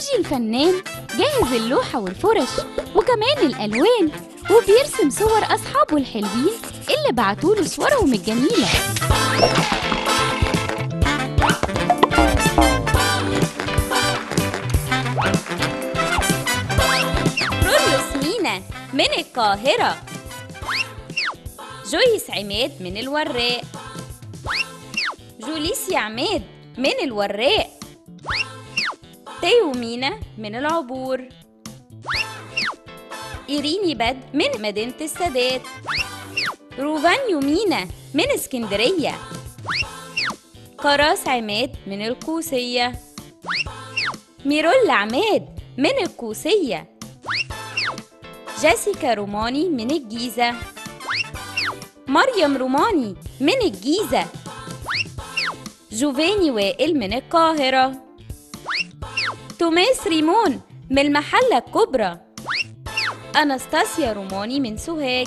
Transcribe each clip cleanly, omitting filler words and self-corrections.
كوجي الفنان جاهز اللوحة والفرش وكمان الألوان، وبيرسم صور أصحابه الحلوين اللي بعتوله صورهم الجميلة. كرولوس مينا من القاهرة، جويس عماد من الوراق، جوليسيا عماد من الوراق، تيو مينا من العبور، إيريني بد من مدينة السادات، روفانيو مينا من اسكندرية، كراس عماد من القوسية، ميرول عماد من القوسية، جيسيكا روماني من الجيزة، مريم روماني من الجيزة، جوفاني وائل من القاهرة، توماس ريمون من المحلة الكبرى، أناستاسيا روماني من سوهاج،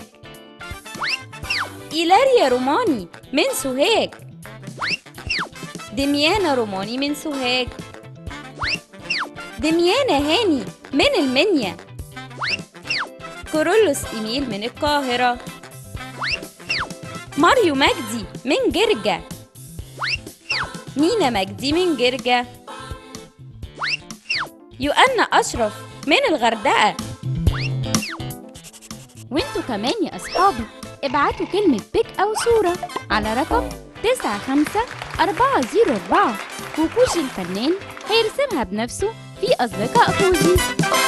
إيلاريا روماني من سوهاج، دميانا روماني من سوهاج، دميانا هاني من المنيا، كورولوس إيميل من القاهرة، ماريو مجدي من جرجة، نينا مجدي من جرجة، يوأنا أشرف من الغردقة. وانتوا كمان يا أصحابي ابعتوا كلمة بيك أو صورة على رقم 95404 وكوجي الفنان هيرسمها بنفسه في أصدقاء كوجي.